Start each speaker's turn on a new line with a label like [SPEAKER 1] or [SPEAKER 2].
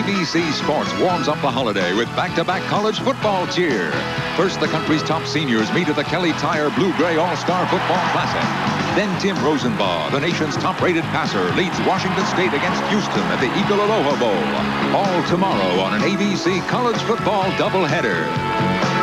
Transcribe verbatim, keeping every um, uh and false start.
[SPEAKER 1] B C Sports warms up the holiday with back-to-back college football cheer. First, the country's top seniors meet at the Kelly Tire Blue-Gray All-Star Football Classic. Then Tim Rosenbaugh, the nation's top-rated passer, leads Washington State against Houston at the Eagle Aloha Bowl. All tomorrow on an A B C college football doubleheader.